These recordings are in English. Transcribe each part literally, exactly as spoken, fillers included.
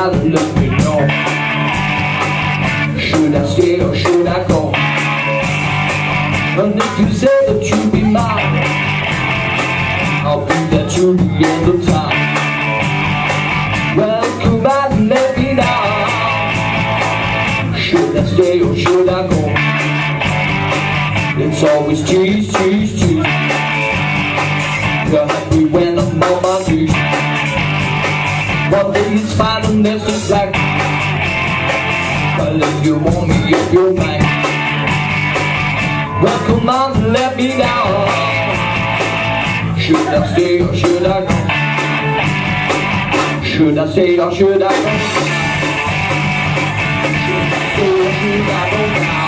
gotta let me know. Should I stay or should I go? And if you say that you'll be mine, I'll be there till the end of time. Well, come on and let me know. Should I stay or should I go? It's always tease, tease, tease. You're happy when I'm on my knees. One day it's fine and next it's black. But if you want me, if you're mine, well, come on and let me down. Should I stay or should I go? Should I stay or should I go? Should I stay or should I go now?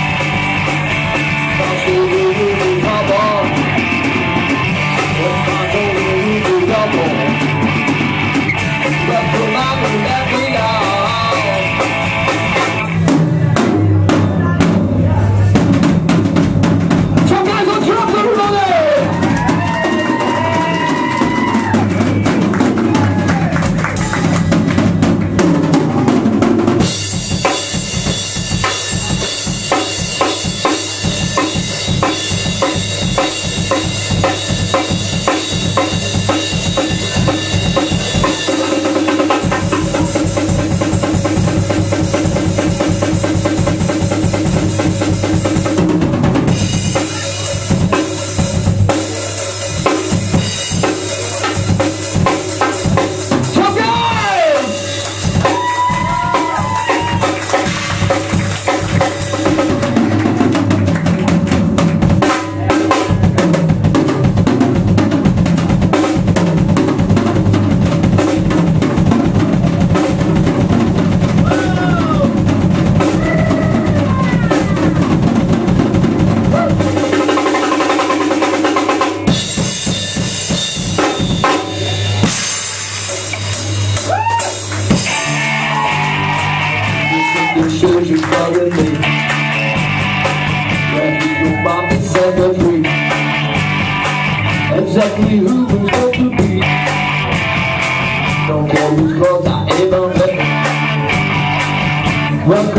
I'll stay with you, come on. If I go with you, come on. Well, come on and let me down. Should you go with me? When you go by me, set me free. Exactly who who's going to be. Don't care whose clothes I ever met. Well,